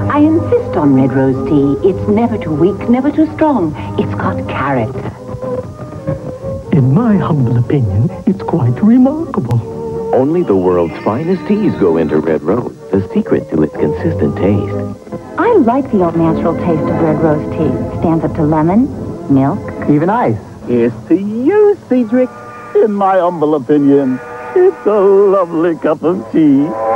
I insist on red rose tea. It's never too weak, never too strong. It's got character. In my humble opinion, it's quite remarkable. Only the world's finest teas go into Red Rose, the secret to its consistent taste. I like the all-natural taste of red rose tea. Stands up to lemon, milk, Even ice. Here's to you, Cedric. In my humble opinion, it's a lovely cup of tea.